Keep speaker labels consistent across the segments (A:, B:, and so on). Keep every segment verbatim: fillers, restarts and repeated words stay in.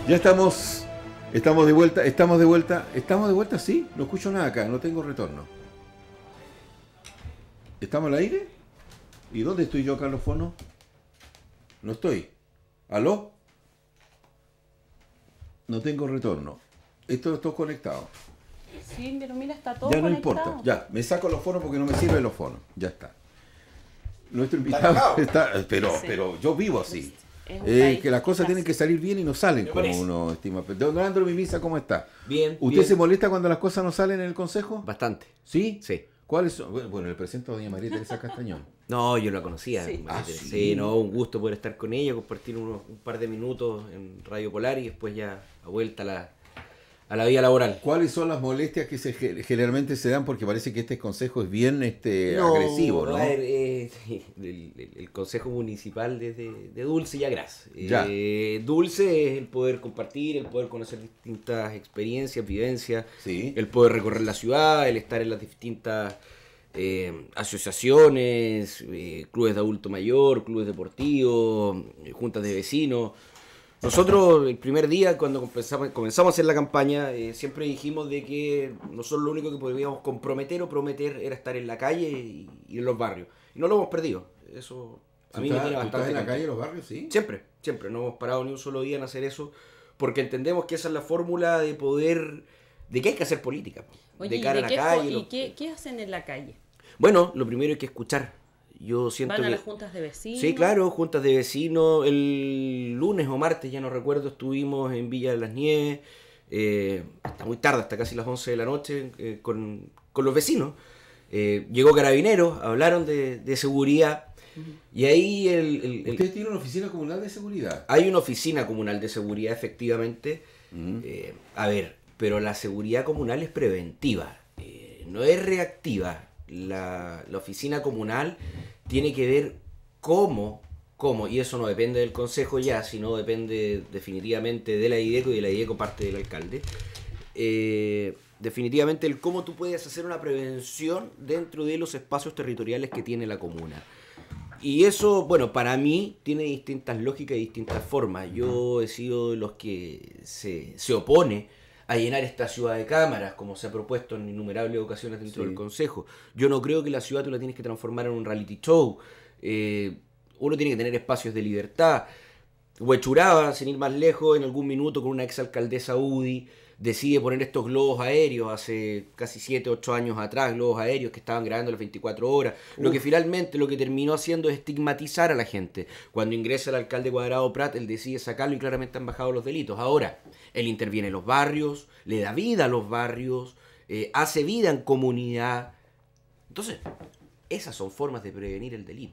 A: Ya estamos, estamos de vuelta, estamos de vuelta, estamos de vuelta, sí, no escucho nada acá, no tengo retorno. ¿Estamos al aire? ¿Y dónde estoy yo, Carlos Fono? No estoy. ¿Aló? No tengo retorno. Esto estoy conectado.
B: Sí, pero mira, está todo
A: ya no
B: conectado.
A: importa, ya, me saco los fonos porque no me sirven los fonos, ya está. Nuestro invitado está, pero, sí. pero yo vivo así. Eh, que las cosas tienen que salir bien y no salen como parece. uno estima. Don Andro Mimisa, ¿cómo está?
C: Bien.
A: ¿Usted
C: bien.
A: se molesta cuando las cosas no salen en el consejo?
C: Bastante.
A: ¿Sí?
C: Sí.
A: ¿Cuáles son? Bueno, le presento a doña María Teresa Castañón.
C: No, yo la conocía.
B: Sí.
C: Ah,
A: sí.
C: sí, no, un gusto poder estar con ella, compartir unos, un par de minutos en Radio Polar y después ya a vuelta a la, a la vida laboral.
A: ¿Cuáles son las molestias que se, generalmente se dan? Porque parece que este consejo es bien este,
C: no,
A: agresivo, ¿no?
C: A ver, eh, el, el, el Consejo Municipal de, de, de Dulce y Agraz.
A: Ya.
C: Eh, Dulce es el poder compartir, el poder conocer distintas experiencias, vivencias,
A: Sí.
C: el poder recorrer la ciudad, el estar en las distintas eh, asociaciones, eh, clubes de adulto mayor, clubes deportivos, eh, juntas de vecinos. Nosotros el primer día cuando comenzamos, comenzamos a hacer la campaña eh, siempre dijimos de que nosotros lo único que podíamos comprometer o prometer era estar en la calle y, y en los barrios. Y no lo hemos perdido. Eso a mí me tiene bastante.
A: ¿Estás en la
C: contento.
A: calle, en los barrios? Sí.
C: Siempre, siempre. No hemos parado ni un solo día en hacer eso porque entendemos que esa es la fórmula de poder, de que hay que hacer política.
B: Oye,
C: de cara
B: ¿y, de
C: a la
B: qué,
C: calle.
B: ¿y
C: los...
B: qué, qué hacen en la calle?
C: Bueno, lo primero hay que escuchar. Yo siento
B: ¿Van a
C: que...
B: las juntas de vecinos?
C: Sí, claro, juntas de vecinos. El lunes o martes, ya no recuerdo, estuvimos en Villa de las Nieves, eh, hasta muy tarde, hasta casi las once de la noche, eh, con, con los vecinos. Eh, llegó Carabineros, hablaron de, de seguridad, uh-huh. y ahí el... el, el
A: ¿Usted tiene una oficina comunal de seguridad?
C: Hay una oficina comunal de seguridad, efectivamente.
A: Uh-huh.
C: Eh, a ver, pero la seguridad comunal es preventiva, eh, no es reactiva. La, la oficina comunal tiene que ver cómo, cómo, y eso no depende del consejo ya, sino depende definitivamente de la IDECO y de la IDECO parte del alcalde. Eh, definitivamente el cómo tú puedes hacer una prevención dentro de los espacios territoriales que tiene la comuna. Y eso, bueno, para mí tiene distintas lógicas y distintas formas. Yo he sido de los que se, se opone a llenar esta ciudad de cámaras, como se ha propuesto en innumerables ocasiones dentro sí. del Consejo. Yo no creo que la ciudad tú la tienes que transformar en un reality show. Eh, uno tiene que tener espacios de libertad. Huechuraba, sin ir más lejos, en algún minuto con una exalcaldesa U D I, decide poner estos globos aéreos hace casi siete, ocho años atrás, globos aéreos que estaban grabando las veinticuatro horas. Uf. Lo que finalmente lo que terminó haciendo es estigmatizar a la gente. Cuando ingresa el alcalde Cuadrado Prat, él decide sacarlo y claramente han bajado los delitos. Ahora, él interviene en los barrios, le da vida a los barrios, eh, hace vida en comunidad. Entonces, esas son formas de prevenir el delito.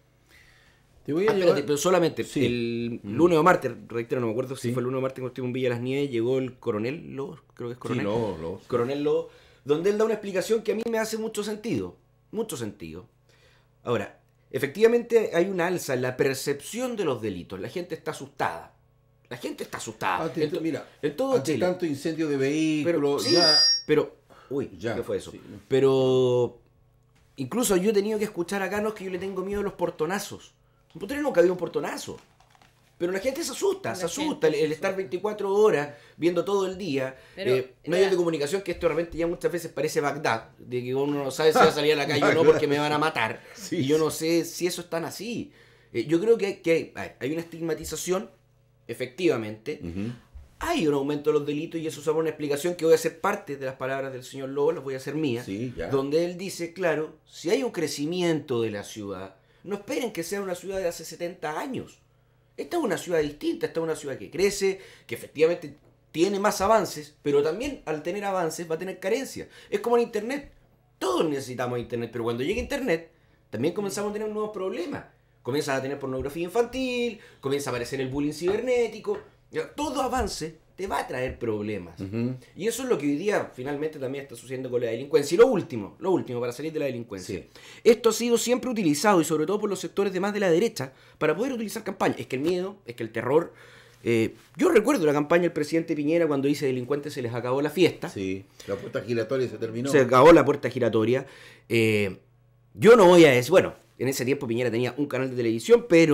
A: Te voy a
C: ah,
A: llevar...
C: espérate, pero solamente sí. el mm. lunes o martes, reitero, no me acuerdo si
A: sí.
C: fue el lunes o martes cuando estuve en Villa de las Nieves, llegó el coronel Lobos, creo que es coronel.
A: Sí, Lobos, Lobos.
C: Coronel Lobos, donde él da una explicación que a mí me hace mucho sentido, mucho sentido. Ahora, efectivamente hay una alza en la percepción de los delitos, la gente está asustada. La gente está asustada.
A: Ante,
C: en to,
A: mira,
C: en todo
A: ante
C: Chile.
A: tanto incendio de vehículos,
C: pero, sí,
A: ya...
C: pero, uy,
A: ya,
C: ¿qué fue eso?
A: Sí.
C: Pero, incluso yo he tenido que escuchar acá, no es que yo le tengo miedo a los portonazos. En Punta Arenas nunca había un portonazo. Pero la gente se asusta, la se asusta el, el estar veinticuatro horas viendo todo el día. Pero, eh, medios de comunicación que esto realmente ya muchas veces parece Bagdad, de que uno no sabe si va a salir a la calle o no porque me van a matar. Sí, y yo no sé si eso es tan así. Eh, yo creo que, que hay, hay una estigmatización, efectivamente. Uh-huh. Hay un aumento de los delitos y eso es una explicación que voy a hacer parte de las palabras del señor Lobo, las voy a hacer mías.
A: Sí,
C: donde él dice, claro, si hay un crecimiento de la ciudad, no esperen que sea una ciudad de hace setenta años. Esta es una ciudad distinta, esta es una ciudad que crece, que efectivamente tiene más avances, pero también al tener avances va a tener carencias. Es como en Internet. Todos necesitamos Internet, pero cuando llega Internet, también comenzamos a tener nuevos problemas. Comienzas a tener pornografía infantil, comienza a aparecer el bullying cibernético. Todo avance te va a traer problemas. Uh-huh. Y eso es lo que hoy día finalmente también está sucediendo con la delincuencia. Y lo último, lo último, para salir de la delincuencia. Sí. Esto ha sido siempre utilizado, y sobre todo por los sectores de más de la derecha, para poder utilizar campañas. Es que el miedo, es que el terror... Eh, yo recuerdo la campaña del presidente Piñera cuando dice delincuentes se les acabó la fiesta.
A: Sí, la puerta giratoria se terminó.
C: Se acabó la puerta giratoria. Eh, yo no voy a decir... Bueno, en ese tiempo Piñera tenía un canal de televisión, pero...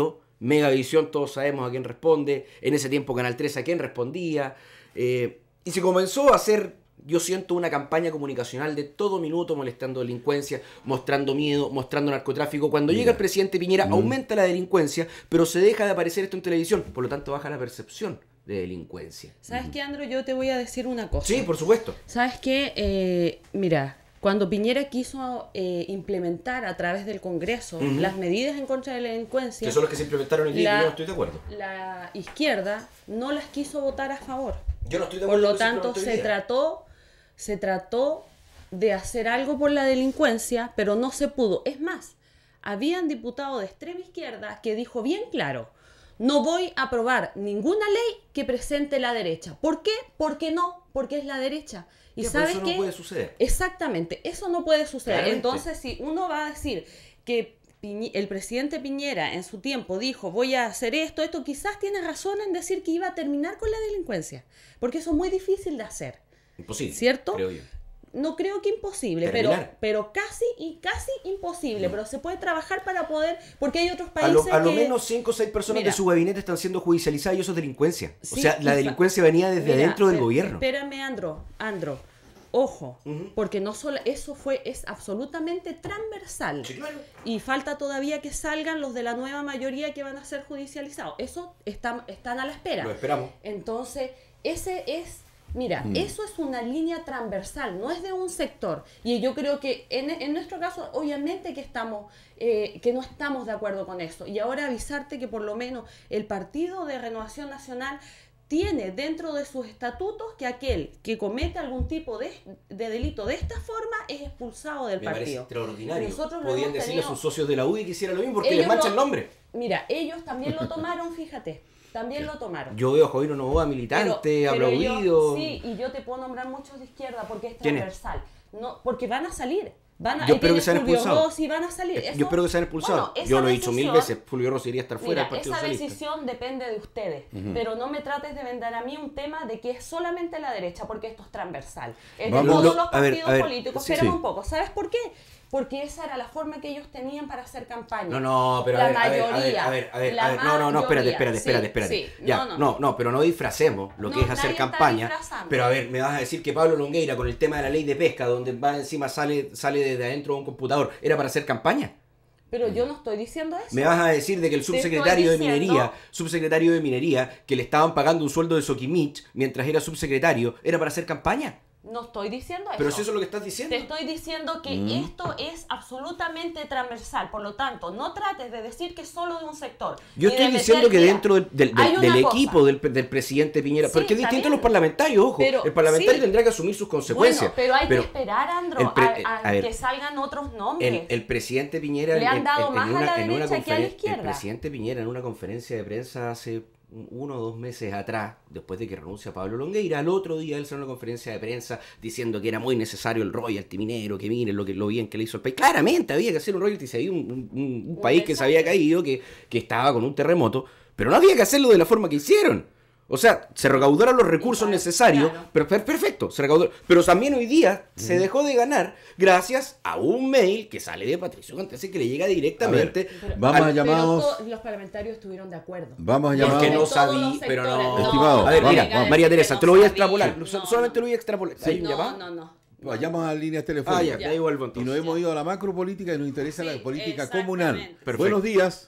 C: Megavisión todos sabemos a quién responde, en ese tiempo Canal tres a quién respondía, eh, y se comenzó a hacer, yo siento, una campaña comunicacional de todo minuto molestando delincuencia, mostrando miedo, mostrando narcotráfico. Cuando Mira. llega el presidente Piñera mm. aumenta la delincuencia, pero se deja de aparecer esto en televisión, por lo tanto baja la percepción de delincuencia.
B: ¿Sabes qué, Andro? Yo te voy a decir una cosa.
C: Sí, por supuesto.
B: ¿Sabes qué? Eh, mira, cuando Piñera quiso eh, implementar a través del Congreso uh-huh. las medidas en contra de la delincuencia...
C: Que son las que se implementaron el día
B: la,
C: que yo no estoy de acuerdo.
B: La izquierda no las quiso votar a favor.
C: Yo no estoy de acuerdo.
B: Por lo tanto, se trató, se trató de hacer algo por la delincuencia, pero no se pudo. Es más, habían diputados de extrema izquierda que dijo bien claro: no voy a aprobar ninguna ley que presente la derecha. ¿Por qué? Porque no, porque es la derecha. Y
C: ya,
B: ¿sabes
C: eso
B: qué?
C: no puede suceder.
B: Exactamente, eso no puede suceder.
C: Claramente.
B: Entonces, si uno va a decir que Piñ- el presidente Piñera en su tiempo dijo voy a hacer esto, esto, quizás tiene razón en decir que iba a terminar con la delincuencia, porque eso es muy difícil de hacer.
C: Imposible,
B: ¿cierto?
C: creo yo.
B: No creo que imposible, pero, pero casi y casi imposible, no. Pero se puede trabajar para poder, porque hay otros países
C: a lo, a lo
B: que...
C: menos cinco o seis personas Mira, de su gabinete están siendo judicializadas y eso es delincuencia. Sí, o sea, la delincuencia venía desde Mira, adentro del
B: pero,
C: gobierno.
B: Espérame, Andro, Andro, ojo, uh-huh. porque no solo eso fue, es absolutamente transversal.
C: Sí, claro.
B: Y falta todavía que salgan los de la nueva mayoría que van a ser judicializados. Eso está, están a la espera.
C: Lo esperamos.
B: Entonces, ese es... Mira, mm. eso es una línea transversal, no es de un sector. Y yo creo que en, en nuestro caso, obviamente que estamos, eh, que no estamos de acuerdo con eso. Y ahora avisarte que por lo menos el Partido de Renovación Nacional tiene dentro de sus estatutos que aquel que comete algún tipo de, de delito de esta forma es expulsado del
C: Me
B: partido.
C: parece extraordinario.
B: Nosotros
C: Podían decirle
B: tenido...
C: a sus socios de la U D I que hicieran lo mismo porque les mancha
B: no...
C: el nombre.
B: Mira, ellos también lo tomaron, fíjate. También lo tomaron.
C: Yo veo a Jovino Novoa militante,
B: pero, pero
C: aplaudido.
B: Yo, sí, y yo te puedo nombrar muchos de izquierda porque es transversal. No, porque van a salir. Van a,
C: yo espero que sean expulsados.
B: Y van a salir. Eso,
C: yo espero que sean expulsados.
B: Bueno,
C: yo lo he
B: decisión,
C: dicho mil veces. Fulvio Rossi iría a estar fuera
B: mira,
C: del Partido
B: esa
C: Socialista.
B: decisión depende de ustedes. Uh-huh. Pero no me trates de vender a mí un tema de que es solamente la derecha, porque esto es transversal. Es de
C: Vamos,
B: todos
C: lo,
B: los partidos
C: a ver, a ver,
B: políticos.
C: sí,
B: Espérame
C: sí.
B: un poco. ¿Sabes por qué? Porque esa era la forma que ellos tenían para hacer campaña.
C: No, no, pero
B: la
C: a ver,
B: mayoría,
C: a ver, a ver,
B: la
C: a ver, no, no, no, espérate, espérate,
B: sí,
C: espérate, espérate.
B: Sí,
C: ya,
B: no, no,
C: no, no, pero no disfracemos lo
B: no,
C: que es hacer campaña. Pero a ver, me vas a decir que Pablo Longueira con el tema de la ley de pesca, donde va encima sale, sale desde adentro de un computador, ¿era para hacer campaña?
B: Pero yo no estoy diciendo eso.
C: Me vas a decir de que el subsecretario de Minería, subsecretario de Minería, que le estaban pagando un sueldo de Soquimich mientras era subsecretario, ¿era para hacer campaña?
B: No estoy diciendo eso.
C: Pero si eso es lo que estás diciendo.
B: Te estoy diciendo que mm. esto es absolutamente transversal. Por lo tanto, no trates de decir que es solo de un sector.
C: Yo estoy
B: de
C: diciendo que
B: mira,
C: dentro del, del, del, del equipo del, del presidente Piñera, sí, porque es distinto a los parlamentarios, ojo. Pero, el parlamentario sí. tendrá que asumir sus consecuencias.
B: Bueno, pero hay
C: pero
B: que esperar, Andro,
C: pre,
B: a, a, a ver, que salgan otros nombres.
C: El, el presidente Piñera
B: le han dado
C: en,
B: más
C: en una,
B: a la
C: en una
B: derecha que a la izquierda.
C: El presidente Piñera en una conferencia de prensa hace uno o dos meses atrás, después de que renuncia Pablo Longueira, al otro día él salió a una conferencia de prensa diciendo que era muy necesario el royalty minero, que miren lo, que, lo bien que le hizo el país. Claramente había que hacer un royalty, si había un, un, un, un país que se había caído, que, que estaba con un terremoto, pero no había que hacerlo de la forma que hicieron. O sea, se recaudaron los recursos necesarios, claro. pero perfecto, se recaudó. Pero también hoy día mm. se dejó de ganar gracias a un mail que sale de Patricio Cantese que le llega directamente.
A: A ver, vamos al, a llamados.
B: Pero los parlamentarios estuvieron de acuerdo.
A: Vamos a llamados.
C: Porque no sabía, pero no.
A: Estimado,
C: a ver, mira,
A: vamos,
C: María Teresa, te lo voy a extrapolar.
B: No,
C: solamente lo voy a extrapolar.
B: ¿Sí? No, no, no.
A: Vayamos a líneas telefónicas.
C: Ah, ya, ya. Igual, entonces.
A: Y nos hemos ido a la macropolítica y nos interesa sí, la política comunal.
C: Perfecto.
A: Buenos días.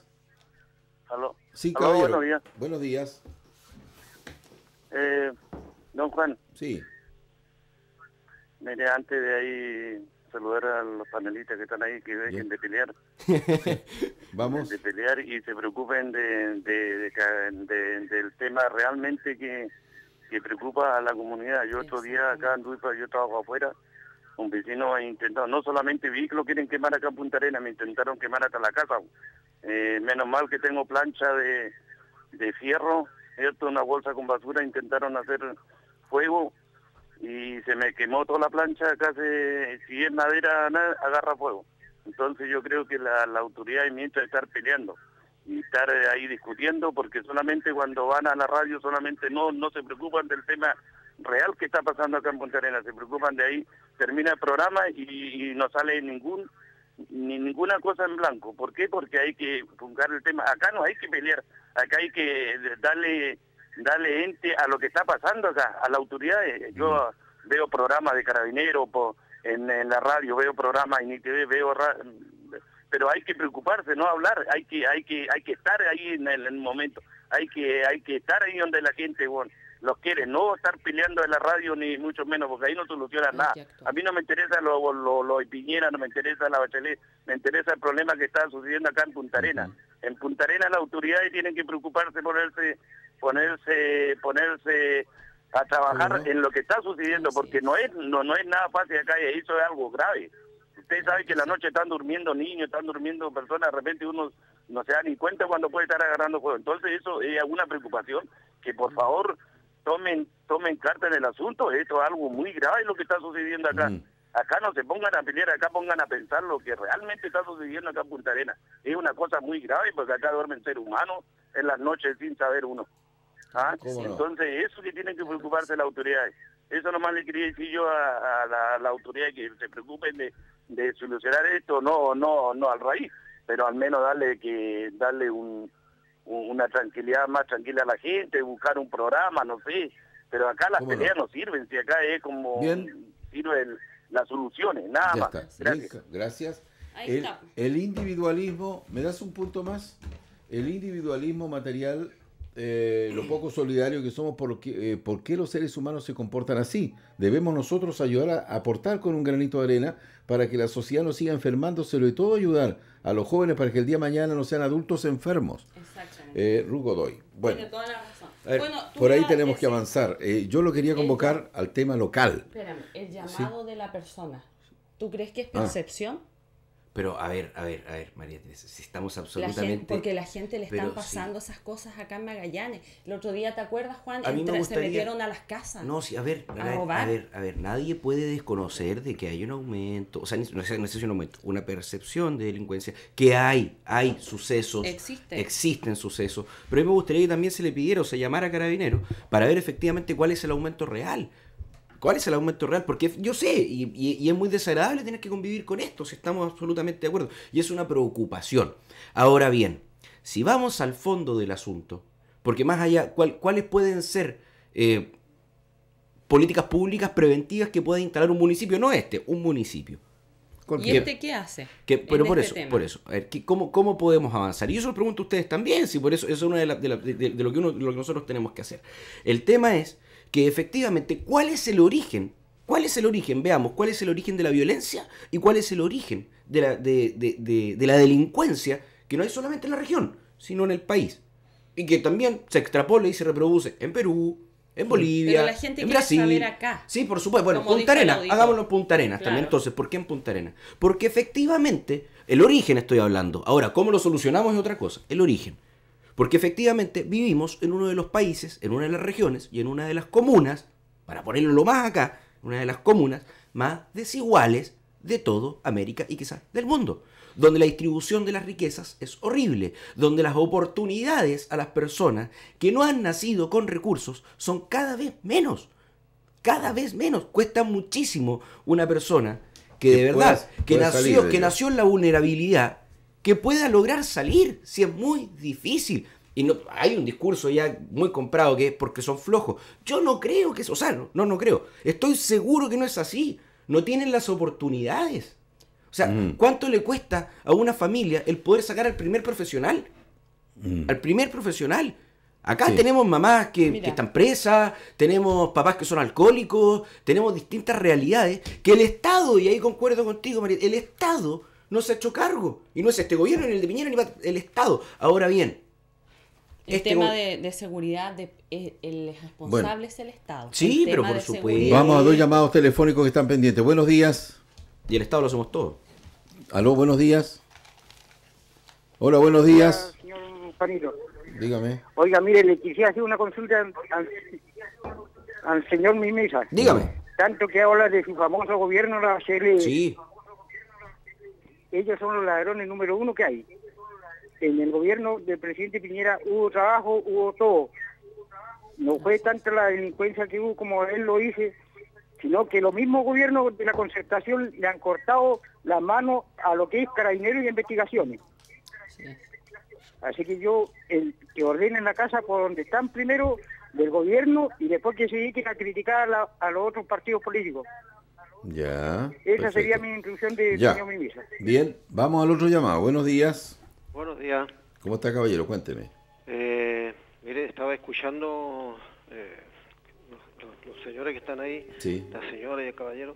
D: Aló.
A: Sí,
D: Aló,
A: caballero.
D: buenos días.
A: Buenos días.
D: Eh, don Juan.
A: Sí.
D: Mire, antes de ahí saludar a los panelistas que están ahí, que dejen de pelear.
A: Vamos.
D: De pelear y se preocupen de, de, de, de, del tema realmente que, que preocupa a la comunidad. Yo otro día acá en Duipa, yo trabajo afuera, un vecino ha intentado, no solamente vehículos quieren quemar acá en Punta Arenas, me intentaron quemar hasta la casa. Eh, menos mal que tengo plancha de, de fierro, esto una bolsa con basura, intentaron hacer fuego y se me quemó toda la plancha, casi si es madera agarra fuego. Entonces yo creo que la, la autoridad mientras estar peleando y estar ahí discutiendo, porque solamente cuando van a la radio solamente no no se preocupan del tema real que está pasando acá en Punta Arenas, se preocupan de ahí, termina el programa y, y no sale ningún ni ninguna cosa en blanco. ¿Por qué? Porque hay que juzgar el tema. Acá no hay que pelear, acá hay que darle darle ente a lo que está pasando acá, a la autoridad. Yo mm. veo programas de Carabineros po, en, en la radio, veo programas en I T V, veo ra pero hay que preocuparse, no hablar, hay que hay que hay que estar ahí en el, en el momento, hay que hay que estar ahí donde la gente, bueno, los quiere, no estar peleando en la radio ni mucho menos, porque ahí no soluciona nada. A mí no me interesa lo, lo, lo de Piñera, no me interesa la Bachelet, me interesa el problema que está sucediendo acá en Punta Arenas. Uh-huh. En Punta Arenas las autoridades tienen que preocuparse, ponerse ponerse ponerse a trabajar uh-huh. en lo que está sucediendo, porque no es no no es nada fácil acá, y eso es algo grave. Usted sabe que en la noche están durmiendo niños, están durmiendo personas, de repente uno no se da ni cuenta cuando puede estar agarrando fuego. Entonces eso es alguna preocupación, que por favor tomen tomen carta en el asunto. Esto es algo muy grave lo que está sucediendo acá. Mm. Acá no se pongan a pelear, acá pongan a pensar lo que realmente está sucediendo acá en Punta Arenas. Es una cosa muy grave, porque acá duermen seres humanos en las noches sin saber uno. ¿Ah? Entonces no? Eso que tienen que preocuparse las autoridades. Eso nomás le quería decir yo a, a, la, a la autoridad, que se preocupen de, de solucionar esto, no no no al raíz, pero al menos darle que darle un, un, una tranquilidad más tranquila a la gente, buscar un programa, no sé, pero acá las peleas no? no sirven, si acá es como
A: Bien.
D: sirven las soluciones, nada
A: ya
D: más.
A: Está. Gracias. Gracias. El, el individualismo, ¿me das un punto más? El individualismo material, eh, lo poco solidario que somos, ¿por qué, eh, ¿por qué los seres humanos se comportan así? Debemos nosotros ayudar a aportar con un granito de arena para que la sociedad no siga enfermando, sobre todo ayudar a los jóvenes para que el día de mañana no sean adultos enfermos. Exactamente. Eh, Rugo Doy. Bueno,
B: tiene toda la razón.
A: A ver,
B: bueno,
A: por ahí tenemos que avanzar. Eh, yo lo quería convocar el, al tema local.
B: Espérame, el llamado ¿Sí? de la persona. ¿Tú crees que es percepción?
C: Ah. Pero a ver, a ver, a ver, María Teresa, si estamos absolutamente...
B: La gente, porque la gente le están pasando sí. esas cosas acá en Magallanes. El otro día, ¿te acuerdas, Juan?
C: A mí me gustaría...
B: Se metieron a las casas.
C: No, sí, a ver, a, a, a ver, a ver, nadie puede desconocer de que hay un aumento, o sea, no es, no es un aumento, una percepción de delincuencia, que hay, hay sucesos,
B: Existe.
C: existen sucesos, pero a mí me gustaría que también se le pidiera o se llamara a Carabineros para ver efectivamente cuál es el aumento real. ¿Cuál es el aumento real? Porque yo sé, y, y, y es muy desagradable tener que convivir con esto, si estamos absolutamente de acuerdo, y es una preocupación. Ahora bien, si vamos al fondo del asunto, porque más allá, ¿cuál, ¿cuáles pueden ser eh, políticas públicas preventivas que pueda instalar un municipio? No este, un municipio.
B: ¿Y que, este qué hace?
C: Que, pero por, este eso, tema? por eso, por eso, ¿cómo, ¿cómo podemos avanzar? Y yo se lo pregunto a ustedes también, si por eso, eso es una de, la, de, la, de, de, lo que uno, de lo que nosotros tenemos que hacer. El tema es que efectivamente, ¿cuál es el origen? ¿Cuál es el origen? Veamos, ¿cuál es el origen de la violencia y cuál es el origen de la, de, de, de, de la delincuencia, que no hay solamente en la región, sino en el país? Y que también se extrapola y se reproduce en Perú, en Bolivia,
B: Pero la gente
C: en
B: quiere
C: Brasil.
B: saber acá.
C: Sí, por supuesto. Bueno, Como Punta Arenas, hagámoslo en Punta Arenas claro. también. Entonces, ¿por qué en Punta Arenas? Porque efectivamente, el origen estoy hablando. Ahora, ¿cómo lo solucionamos es otra cosa? El origen. Porque efectivamente vivimos en uno de los países, en una de las regiones y en una de las comunas, para ponerlo lo más acá, una de las comunas más desiguales de todo América y quizás del mundo, donde la distribución de las riquezas es horrible, donde las oportunidades a las personas que no han nacido con recursos son cada vez menos, cada vez menos. Cuesta muchísimo una persona que, que de verdad, puedas, que, nació, que nació en la vulnerabilidad, que pueda lograr salir, si es muy difícil. Y no, hay un discurso ya muy comprado que es porque son flojos. Yo no creo que eso, o sea, no, no, no creo. Estoy seguro que no es así. No tienen las oportunidades. O sea, mm. ¿cuánto le cuesta a una familia el poder sacar al primer profesional? Mm. Al primer profesional. Acá sí. tenemos mamás que, que están presas, tenemos papás que son alcohólicos, tenemos distintas realidades que el Estado, y ahí concuerdo contigo, María, el Estado no se ha hecho cargo. Y no es este gobierno, ni el de Piñera, ni el Estado. Ahora bien,
B: el
C: este
B: tema
C: go...
B: de, de seguridad, de, el, el responsable bueno. es el Estado.
C: Sí,
B: el
C: pero por supuesto.
B: Seguridad.
A: Vamos a dos llamados telefónicos que están pendientes. Buenos días.
C: Y el Estado lo hacemos todo.
A: Aló, buenos días. Hola, buenos días.
E: Hola, señor Panito.
A: Dígame.
E: Oiga, mire, le quisiera hacer una consulta al, al señor Mimisa.
C: Dígame.
E: Tanto que habla de su famoso gobierno, la C L.
C: Sí.
E: Ellos son los ladrones número uno que hay. En el gobierno del presidente Piñera hubo trabajo, hubo todo. No fue tanta la delincuencia que hubo como él lo dice, sino que los mismos gobiernos de la concertación le han cortado la mano a lo que es Carabineros y investigaciones. Sí. Así que yo, el, que ordenen la casa por donde están primero del gobierno y después que se dediquen a criticar a, la, a los otros partidos políticos.
A: Ya.
E: Esa perfecto. Sería mi inclusión de
A: ya.
E: señor Mimisa.
A: Bien, vamos al otro llamado. Buenos días.
F: Buenos días.
A: ¿Cómo está, caballero? Cuénteme.
F: Eh, mire, estaba escuchando eh, los, los señores que están ahí,
A: sí.
F: la señora y el caballero.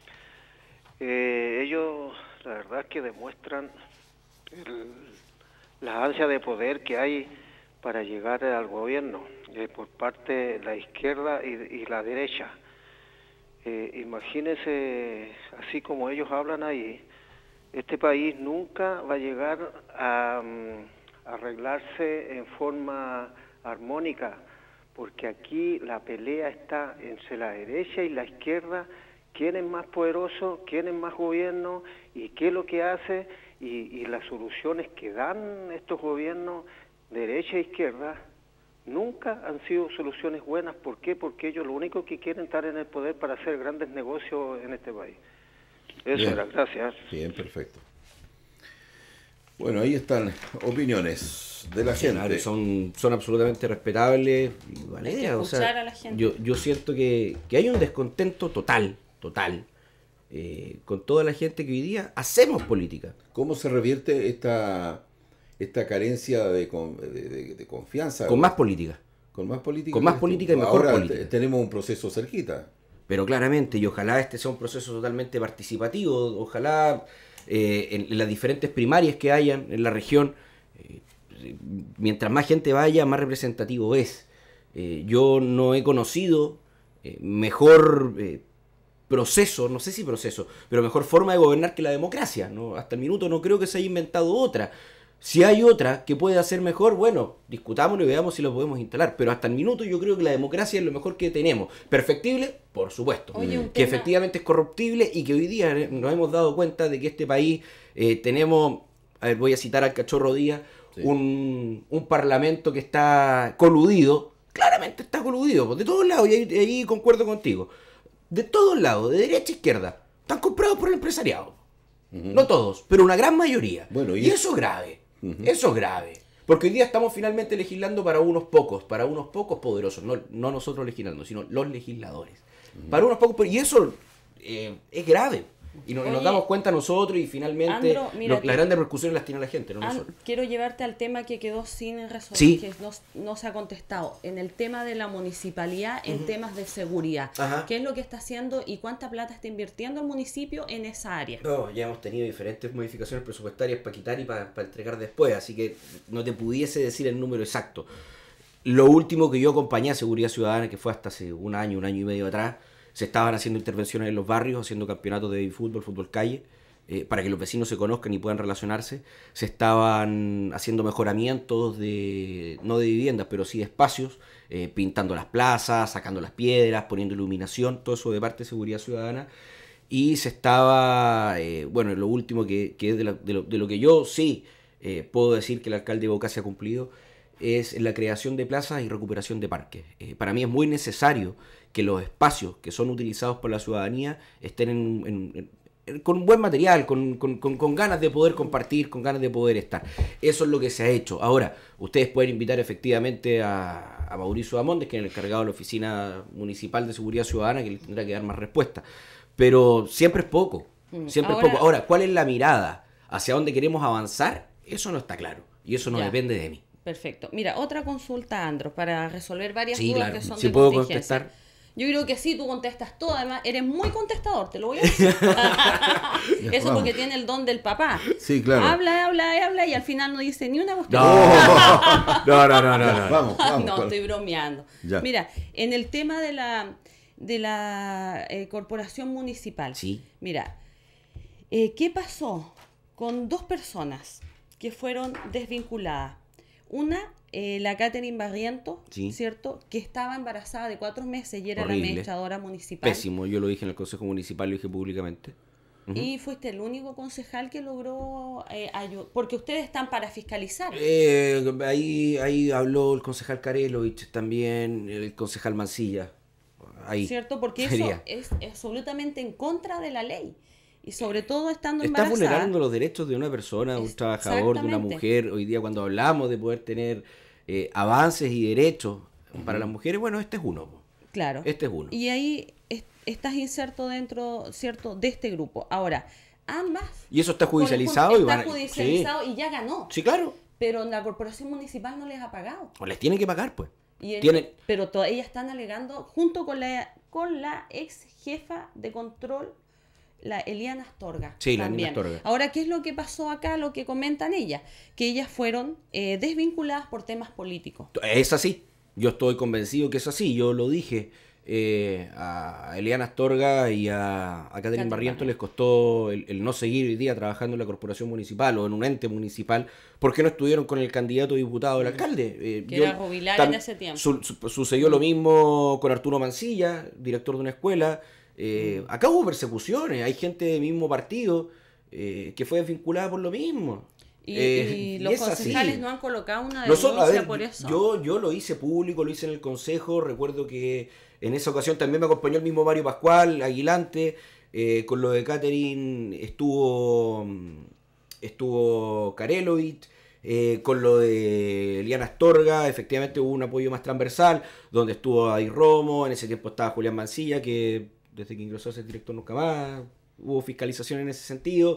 F: Eh, ellos, la verdad es que demuestran el, la ansia de poder que hay para llegar al gobierno eh, por parte de la izquierda y, y la derecha. Eh, imagínense, así como ellos hablan ahí, este país nunca va a llegar a um, arreglarse en forma armónica, porque aquí la pelea está entre la derecha y la izquierda, quién es más poderoso, quién es más gobierno y qué es lo que hace, y, y las soluciones que dan estos gobiernos, derecha e izquierda, nunca han sido soluciones buenas. ¿Por qué? Porque ellos lo único que quieren es estar en el poder para hacer grandes negocios en este país. Eso
A: Bien.
F: era, gracias.
A: Bien, perfecto. Bueno, ahí están opiniones de la gente.
C: Claro, son, son absolutamente respetables. Y Valeria, o sea,
B: a la gente.
C: Yo, yo siento que, que hay un descontento total, total, eh, con toda la gente que hoy día hacemos política.
A: ¿Cómo se revierte esta, esta carencia de, de, de, de confianza?
C: Con más política.
A: Con más política.
C: Con más política y mejor
A: Ahora
C: política.
A: Tenemos un proceso cerquita.
C: Pero claramente, y ojalá este sea un proceso totalmente participativo, ojalá eh, en, en las diferentes primarias que hayan en la región, eh, mientras más gente vaya, más representativo es. Eh, yo no he conocido eh, mejor eh, proceso, no sé si proceso, pero mejor forma de gobernar que la democracia, ¿no? Hasta el minuto no creo que se haya inventado otra. Si hay otra que puede hacer mejor, bueno, discutámoslo y veamos si lo podemos instalar. Pero hasta el minuto yo creo que la democracia es lo mejor que tenemos. ¿Perfectible? Por supuesto.
B: Oye, un
C: que
B: tema...
C: efectivamente es corruptible y que hoy día nos hemos dado cuenta de que este país eh, tenemos, a ver, voy a citar al Cachorro Díaz, sí. un, un parlamento que está coludido, claramente está coludido, pues, de todos lados, y ahí, ahí concuerdo contigo, de todos lados, de derecha a izquierda, están comprados por el empresariado. Uh-huh. No todos, pero una gran mayoría. Bueno, y, y eso es grave. Uh-huh. Eso es grave. Porque hoy día estamos finalmente legislando para unos pocos, para unos pocos poderosos, no, no nosotros legislando, sino los legisladores. Uh-huh. Para unos pocos, y eso eh, es grave. Y no, Oye, nos damos cuenta nosotros y finalmente Andro, mira, lo, las grandes repercusiones las tiene la gente, no
B: And,
C: nosotros.
B: Quiero llevarte al tema que quedó sin resolver,
C: sí.
B: que no, no se ha contestado. En el tema de la municipalidad, en uh-huh. temas de seguridad.
C: Ajá.
B: ¿Qué es lo que está haciendo y cuánta plata está invirtiendo el municipio en esa área?
C: No, ya hemos tenido diferentes modificaciones presupuestarias para quitar y para, para entregar después, así que no te pudiese decir el número exacto. Lo último que yo acompañé a Seguridad Ciudadana, que fue hasta hace un año, un año y medio atrás, se estaban haciendo intervenciones en los barrios, haciendo campeonatos de fútbol, fútbol calle, eh, para que los vecinos se conozcan y puedan relacionarse. Se estaban haciendo mejoramientos, de no de viviendas, pero sí de espacios, eh, pintando las plazas, sacando las piedras, poniendo iluminación, todo eso de parte de Seguridad Ciudadana. Y se estaba, eh, bueno, lo último que, que es de, la, de, lo, de lo que yo sí eh, puedo decir que el alcalde de Boca se ha cumplido, es la creación de plazas y recuperación de parques. Eh, para mí es muy necesario que los espacios que son utilizados por la ciudadanía estén en, en, en, con buen material, con, con, con, con ganas de poder compartir, con ganas de poder estar. Eso es lo que se ha hecho. Ahora, ustedes pueden invitar efectivamente a, a Mauricio Amondes, que es el encargado de la Oficina Municipal de Seguridad Ciudadana, que le tendrá que dar más respuesta. Pero siempre es poco, siempre Ahora, es poco. Ahora, ¿cuál es la mirada? ¿Hacia dónde queremos avanzar? Eso no está claro, y eso no ya. depende de mí.
B: Perfecto. Mira, otra consulta, Andro, para resolver varias
C: sí,
B: dudas
C: claro.
B: que son
C: ¿Sí
B: de
C: puedo
B: contingencia.
C: contestar?
B: Yo creo que sí, tú contestas todo, además eres muy contestador, te lo voy a decir. Eso
A: Vamos.
B: porque tiene el don del papá.
A: Sí, claro.
B: Habla, habla, habla y al final no dice ni una cuestión.
C: No, no, no, no, no, no.
A: Vamos, vamos.
B: No, estoy bromeando.
A: Ya.
B: Mira, en el tema de la de la eh, corporación municipal.
C: Sí.
B: Mira, eh, ¿qué pasó con dos personas que fueron desvinculadas? Una, eh, la Catherine Barrientos,
C: sí.
B: ¿cierto? Que estaba embarazada de cuatro meses y era
C: Horrible.
B: la administradora municipal.
C: Pésimo, yo lo dije en el Consejo Municipal, lo dije públicamente. Uh-huh.
B: Y fuiste el único concejal que logró eh, ayudar, porque ustedes están para fiscalizar.
C: Eh, ahí, ahí habló el concejal Karelovich también, el concejal Mancilla. ahí.
B: ¿Cierto? Porque
C: Sería.
B: eso es absolutamente en contra de la ley. Y sobre todo estando
C: Estás
B: embarazada.
C: vulnerando los derechos de una persona, de un trabajador, de una mujer. Hoy día cuando hablamos de poder tener eh, avances y derechos uh-huh. para las mujeres, bueno, este es uno.
B: Claro.
C: Este es uno.
B: Y ahí es, estás inserto dentro, ¿cierto?, de este grupo. Ahora, ambas...
C: Y eso está judicializado.
B: Con,
C: y van
B: está judicializado sí. y ya ganó.
C: Sí, claro.
B: Pero la corporación municipal no les ha pagado.
C: O les tienen que pagar, pues.
B: Y el,
C: Tienen...
B: Pero to, ellas están alegando, junto con la, con la ex jefa de control, la Eliana Astorga.
C: Sí,
B: también.
C: la Eliana Astorga.
B: Ahora, ¿qué es lo que pasó acá? Lo que comentan ellas, que ellas fueron eh, desvinculadas por temas políticos.
C: Es así. Yo estoy convencido que es así. Yo lo dije. Eh, a Eliana Astorga y a, a Catherine Barrientos les costó el, el no seguir hoy día trabajando en la corporación municipal o en un ente municipal porque no estuvieron con el candidato diputado del alcalde. Eh,
B: que
C: yo,
B: era Rubilar en ese tiempo.
C: Su, su, sucedió lo mismo con Arturo Mancilla, director de una escuela. Eh, mm. Acá hubo persecuciones, hay gente del mismo partido eh, que fue desvinculada por lo mismo.
B: Y,
C: eh,
B: y los
C: y
B: concejales
C: así.
B: no han colocado una denuncia
C: Nosotros, a ver,
B: por eso.
C: Yo, yo lo hice público, lo hice en el consejo. Recuerdo que en esa ocasión también me acompañó el mismo Mario Pascual, Aguilante. Eh, con lo de Catherine estuvo, estuvo Karelovich. Eh, con lo de Eliana Astorga, efectivamente hubo un apoyo más transversal, donde estuvo Adi Romo, en ese tiempo estaba Julián Mancilla, que desde que ingresó a ser director nunca más hubo fiscalización en ese sentido.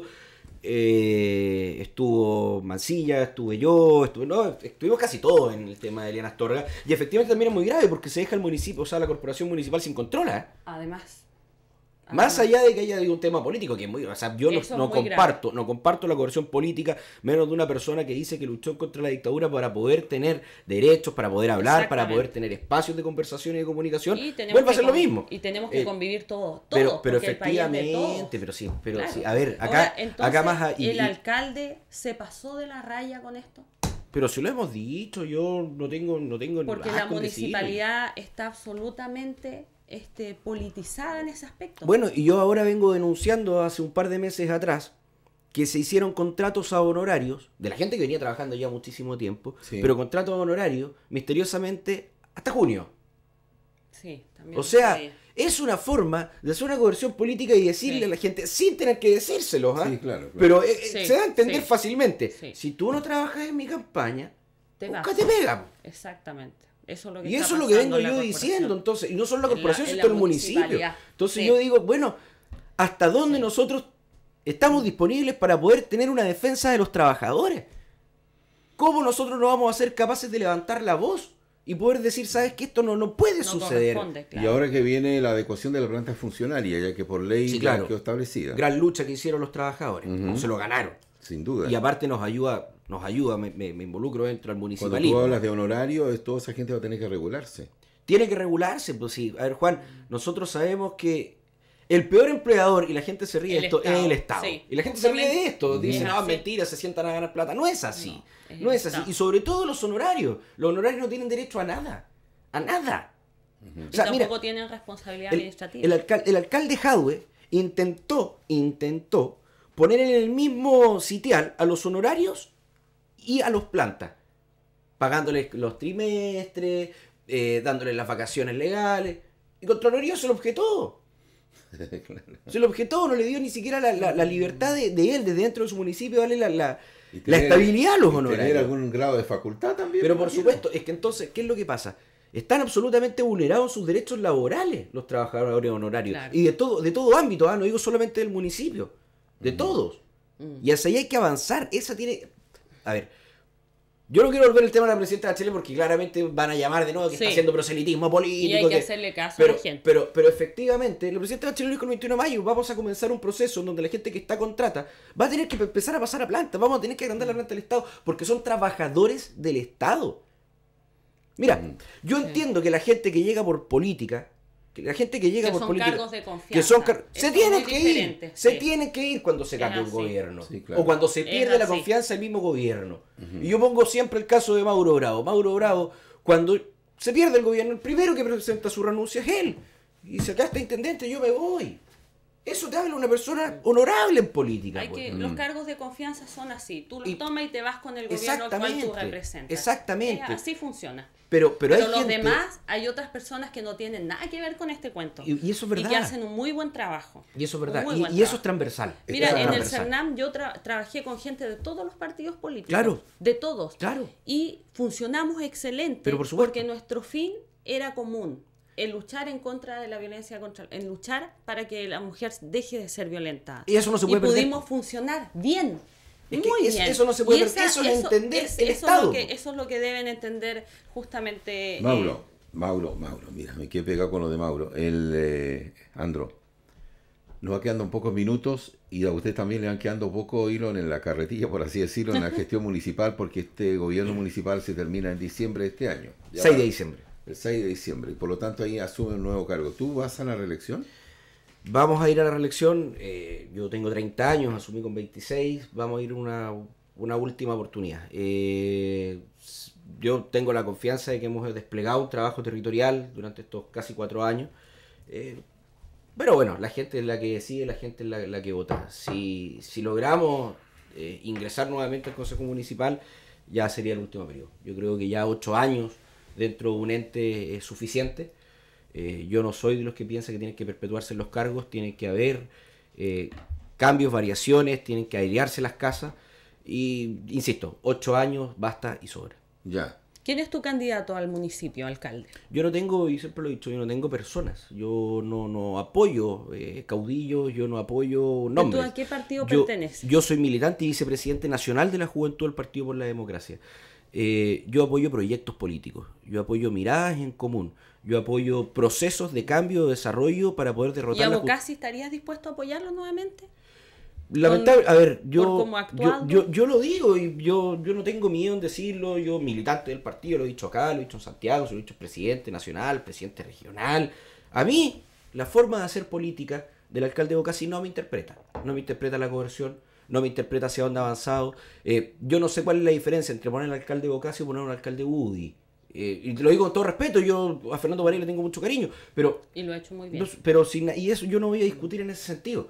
C: Eh, estuvo Mancilla, estuve yo, estuve, no, estuvimos casi todos en el tema de Eliana Astorga, y efectivamente también es muy grave porque se deja el municipio, o sea, la corporación municipal sin control, ¿eh?
B: Además.
C: Más allá de que haya un tema político, que es muy, o sea, yo no, no comparto, grave. no comparto la coerción política, menos de una persona que dice que luchó contra la dictadura para poder tener derechos, para poder hablar, para poder tener espacios de conversación y de comunicación. Y vuelve a ser lo mismo.
B: Y tenemos que eh, convivir todos, todos.
C: Pero, pero efectivamente, pero sí, pero claro. sí, a ver, acá,
B: Ahora, entonces,
C: acá más. Y,
B: ¿el alcalde se pasó de la raya con esto?
C: Pero si lo hemos dicho, yo no tengo, no tengo.
B: Porque la municipalidad está absolutamente Este, politizada en ese aspecto.
C: Bueno, y yo ahora vengo denunciando hace un par de meses atrás que se hicieron contratos a honorarios de la gente que venía trabajando ya muchísimo tiempo, sí. pero contratos a honorarios misteriosamente hasta junio.
B: Sí, también.
C: O sea, es una forma de hacer una coerción política y decirle sí. a la gente sin tener que decírselo, ¿eh?
A: Sí, claro, claro.
C: Pero eh,
B: sí,
C: se da a entender
B: sí.
C: fácilmente.
B: Sí.
C: Si tú no trabajas en mi campaña,
B: te
C: nunca te pegan.
B: Exactamente. Eso es lo que
C: y eso es lo que vengo yo diciendo, entonces, y no solo la corporación, sino el municipio. Entonces sí. yo digo, bueno, ¿hasta dónde sí. nosotros estamos disponibles para poder tener una defensa de los trabajadores? ¿Cómo nosotros no vamos a ser capaces de levantar la voz y poder decir, sabes que esto no, no puede no suceder?
A: Claro. Y ahora que viene la adecuación de la planta funcionaria, ya que por ley
C: sí, claro.
A: quedó establecida.
C: Gran lucha que hicieron los trabajadores, uh-huh. se lo ganaron.
A: Sin duda.
C: Y aparte nos ayuda, nos ayuda, me, me, me involucro dentro del municipalismo.
A: Cuando tú hablas de honorario, toda esa gente va a tener que regularse.
C: Tiene que regularse, pues sí. A ver, Juan, nosotros sabemos que el peor empleador, y la gente se ríe de esto, estado. es el Estado. Sí. Y la gente se ríe de esto, dice, no, mentira, se sientan a ganar plata. No es así. No, es, no es así. Y sobre todo los honorarios. Los honorarios no tienen derecho a nada. A nada.
B: Uh-huh. O sea, y tampoco mira, tienen responsabilidad
C: el,
B: administrativa.
C: El, alcal, el alcalde Jadwe intentó, intentó poner en el mismo sitial a los honorarios y a los plantas, pagándoles los trimestres, eh, dándoles las vacaciones legales, y Contraloría se lo objetó. Claro. Se lo objetó, no le dio ni siquiera la, la, la libertad de, de él, desde dentro de su municipio, darle la, la, tener, la estabilidad a los honorarios.
A: Tener algún grado de facultad también.
C: Pero por supuesto, es que entonces, ¿qué es lo que pasa? Están absolutamente vulnerados sus derechos laborales los trabajadores honorarios. Claro. Y de todo, de todo ámbito, ¿eh? No digo solamente del municipio. De mm. todos. Mm. Y hacia ahí hay que avanzar. Esa tiene... A ver, yo no quiero volver al tema de la presidenta Bachelet porque claramente van a llamar de nuevo que sí. está haciendo proselitismo político.
B: Y hay que,
C: que...
B: hacerle caso
C: pero,
B: a la gente.
C: Pero, pero efectivamente, la presidenta Bachelet dijo el veintiuno de mayo, vamos a comenzar un proceso en donde la gente que está contrata va a tener que empezar a pasar a planta, vamos a tener que agrandar la planta del Estado porque son trabajadores del Estado. Mira, mm. yo sí. entiendo que la gente que llega por política... La gente que llega
B: que
C: por
B: son
C: política,
B: cargos de confianza.
C: que son car se tienen que
B: diferente.
C: ir, se
B: sí.
C: tienen que ir cuando se cambia un gobierno,
A: sí, claro.
C: o cuando se pierde la confianza del mismo gobierno. Uh-huh. Y yo pongo siempre el caso de Mauro Bravo. Mauro Bravo, cuando se pierde el gobierno, el primero que presenta su renuncia es él. Y dice, acá está intendente, yo me voy. Eso te habla de una persona honorable en política.
B: Hay
C: pues.
B: que, mm. Los cargos de confianza son así. Tú los y, tomas y te vas con el gobierno al cual tú representas.
C: Exactamente.
B: Es, así funciona.
C: Pero, pero,
B: pero
C: hay
B: los
C: gente...
B: demás, hay otras personas que no tienen nada que ver con este cuento.
C: Y, y eso es verdad.
B: Y que hacen un muy buen trabajo.
C: Y eso es verdad. Y, y eso es transversal.
B: Mira,
C: es
B: en
C: transversal.
B: el CERNAM yo tra trabajé con gente de todos los partidos políticos.
C: Claro.
B: De todos.
C: Claro.
B: Y funcionamos excelente.
C: Pero por supuesto.
B: Porque nuestro fin era común. El luchar en contra de la violencia, contra, en luchar para que la mujer deje de ser violentada.
C: Y eso no se puede
B: y
C: perder.
B: pudimos funcionar bien.
C: Es
B: Muy
C: que es,
B: bien.
C: eso no se puede
B: esa,
C: perder. Eso es
B: eso,
C: entender
B: es,
C: el
B: eso
C: Estado.
B: Es lo que, eso es lo que deben entender justamente.
A: Mauro,
B: eh,
A: Mauro, Mauro, mira, me quedé pegado con lo de Mauro. El eh, Andro, nos va quedando pocos minutos y a usted también le van quedando poco hilo en la carretilla, por así decirlo, en la gestión municipal, porque este gobierno municipal se termina en diciembre de este año. Ya
C: seis
A: va,
C: de diciembre.
A: El seis de diciembre, y por lo tanto ahí asume un nuevo cargo. ¿Tú vas a la reelección?
C: Vamos a ir a la reelección. Eh, yo tengo treinta años, asumí con veintiséis. Vamos a ir una, una última oportunidad. Eh, yo tengo la confianza de que hemos desplegado un trabajo territorial durante estos casi cuatro años. Eh, pero bueno, la gente es la que decide, la gente es la, la que vota. Si, si logramos eh, ingresar nuevamente al Consejo Municipal, ya sería el último periodo. Yo creo que ya ocho años dentro de un ente es suficiente. Eh, yo no soy de los que piensan que tienen que perpetuarse los cargos, tienen que haber eh, cambios, variaciones, tienen que airearse las casas. Y, insisto, ocho años basta y sobra.
A: Ya.
B: ¿Quién es tu candidato al municipio, alcalde?
C: Yo no tengo, y siempre lo he dicho, yo no tengo personas. Yo no, no apoyo eh, caudillos, yo no apoyo nombres.
B: ¿Tú a qué partido
C: yo,
B: perteneces?
C: Yo soy militante y vicepresidente nacional de la Juventud del Partido por la Democracia. Eh, yo apoyo proyectos políticos, yo apoyo miradas en común, yo apoyo procesos de cambio, de desarrollo para poder derrotar
B: ¿Y a
C: la
B: Bocasi estarías dispuesto a apoyarlo nuevamente?
C: Lamentable, a ver, yo,
B: cómo ha
C: yo, yo, yo lo digo y yo, yo no tengo miedo en decirlo, yo militante del partido, lo he dicho acá, lo he dicho en Santiago, lo he dicho presidente nacional, presidente regional. A mí, la forma de hacer política del alcalde Bocasi no me interpreta, no me interpreta la coerción, no me interpreta hacia dónde ha avanzado. Eh, yo no sé cuál es la diferencia entre poner al alcalde Bocasi o poner un alcalde Woody. Eh, y te lo digo con todo respeto, yo a Fernando Varela le tengo mucho cariño, pero...
B: Y lo ha hecho muy bien.
C: No, pero sin, y eso yo no voy a discutir en ese sentido.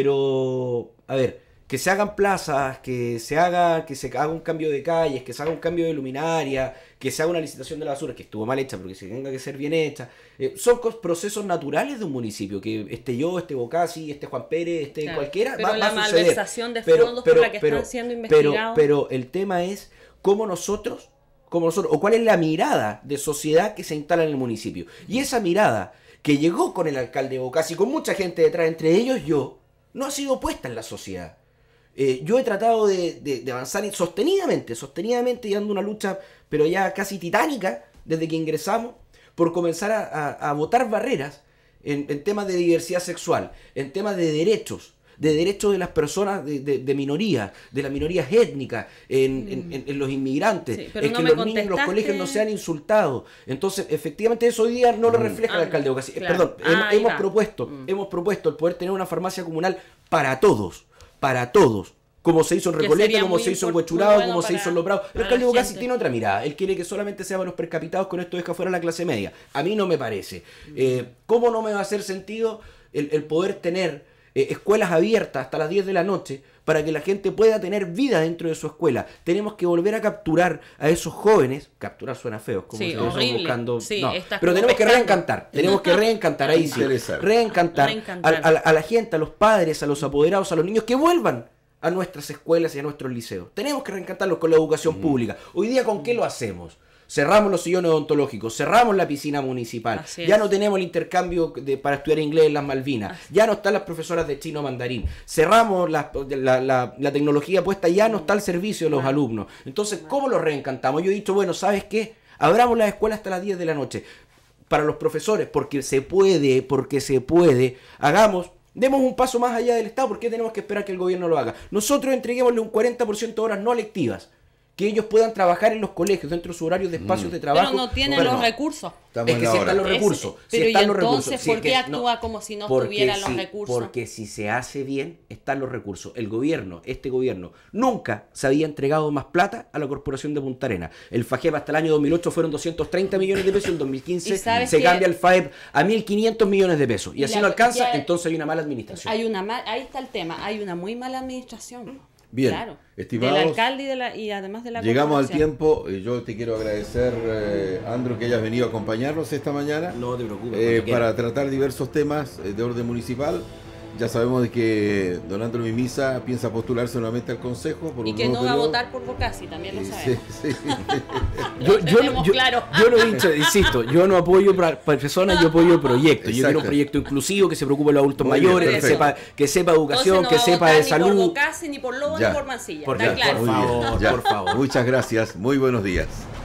C: Pero, a ver, que se hagan plazas, que se haga, que se haga un cambio de calles, que se haga un cambio de luminaria, que se haga una licitación de la basura, que estuvo mal hecha, pero que se tenga que ser bien hecha. Eh, son procesos naturales de un municipio, que esté yo, este Bocasi, este Juan Pérez, este
B: claro,
C: cualquiera,
B: pero
C: va,
B: la
C: va a suceder.
B: malversación de
C: pero,
B: fondos
C: pero,
B: por la que
C: pero,
B: están siendo
C: pero,
B: investigados.
C: pero el tema es cómo nosotros, cómo nosotros, o cuál es la mirada de sociedad que se instala en el municipio. Y esa mirada que llegó con el alcalde Bocasi, con mucha gente detrás, entre ellos yo, no ha sido puesta en la sociedad. Eh, yo he tratado de, de, de avanzar sostenidamente, sostenidamente, y dando una lucha, pero ya casi titánica, desde que ingresamos, por comenzar a, a, a botar barreras en, en temas de diversidad sexual, en temas de derechos, de derechos de las personas de, de, de minorías, de las minorías étnicas, en, mm. en, en, en los inmigrantes,
B: sí,
C: en
B: no
C: que los niños en los colegios no sean insultados. Entonces, efectivamente, eso hoy día no lo refleja mm. el alcalde Bocasi. Claro. Perdón, ah, hemos, hemos propuesto, mm. hemos propuesto el poder tener una farmacia comunal para todos, para todos. Como se hizo en Recoleta, como se hizo en Huechuraba, bueno como se hizo en Loprado. El alcalde Bocasi tiene otra mirada. Él quiere que solamente sea para los precapitados, con esto deja fuera la clase media. A mí no me parece. Mm. Eh, ¿Cómo no me va a hacer sentido el, el poder tener eh, escuelas abiertas hasta las diez de la noche para que la gente pueda tener vida dentro de su escuela? Tenemos que volver a capturar a esos jóvenes. Capturar suena feo, como
B: sí,
C: si
B: horrible.
C: buscando.
B: Sí,
C: no,
B: como
C: pero tenemos que reencantar. Tenemos que reencantar ahí sí. Reencantar, reencantar. A, a, a la gente, a los padres, a los apoderados, a los niños que vuelvan a nuestras escuelas y a nuestros liceos. Tenemos que reencantarlos con la educación mm. pública. Hoy día, ¿con qué lo hacemos? Cerramos los sillones odontológicos, cerramos la piscina municipal, ya no tenemos el intercambio de, para estudiar inglés en las Malvinas, Así ya no están las profesoras de chino mandarín, cerramos la, la, la, la tecnología puesta, ya no está el servicio de los bueno. alumnos. Entonces, ¿cómo lo reencantamos? Yo he dicho, bueno, ¿sabes qué? Abramos las escuelas hasta las diez de la noche. Para los profesores, porque se puede, porque se puede, hagamos... Demos un paso más allá del Estado. ¿Por qué tenemos que esperar que el gobierno lo haga? Nosotros entreguémosle un cuarenta por ciento de horas no lectivas. Que ellos puedan trabajar en los colegios, dentro de su horario de espacios mm. de trabajo.
B: Pero no tienen
C: pero
B: los
C: no.
B: recursos.
C: Estamos es que si están los recursos.
B: Es, pero
C: si están
B: ¿y
C: los
B: entonces
C: recursos,
B: por
C: si
B: qué
C: es
B: actúa
C: no,
B: como si no
C: porque
B: tuviera
C: si,
B: los recursos?
C: Porque si se hace bien, están los recursos. El gobierno, este gobierno, nunca se había entregado más plata a la Corporación de Punta Arenas. El FAGEP hasta el año dos mil ocho fueron doscientos treinta millones de pesos, en dos mil quince se cambia el FAEP a mil quinientos millones de pesos. Y, y así la, no alcanza, ya, entonces hay una mala administración.
B: Hay una mal, ahí está el tema, hay una muy mala administración.
A: Bien,
B: claro,
A: estimados,
B: del alcalde y, de la, y además de la
A: llegamos al tiempo. Yo te quiero agradecer, eh, Andro, que hayas venido a acompañarnos esta mañana.
C: No te preocupes.
A: Eh, para tratar diversos temas eh, de orden municipal. Ya sabemos de que don Andro Mimisa piensa postularse nuevamente al Consejo. Por
B: y
A: un
B: que no
A: periodo.
B: va a votar por Bocasi, también lo
A: Eh,
B: sabemos.
A: Sí, sí.
C: yo, yo, yo,
B: claro.
C: yo lo he dicho, insisto, yo no apoyo para personas, yo apoyo proyectos. Yo
A: Exacto.
C: quiero un proyecto inclusivo que se preocupe de los adultos
A: Muy bien,
C: mayores, que
A: perfecto.
C: sepa, que sepa educación,
B: Entonces no
C: que
B: va a
C: sepa
B: votar
C: de
B: ni
C: salud.
B: por Bocasi, ni por Lobo,
A: Ya.
B: ni por Mancilla.
C: Por,
B: Está
C: ya,
B: claro.
C: por
A: Muy bien,
C: favor,
A: ya.
C: por favor.
A: Muchas gracias. Muy buenos días.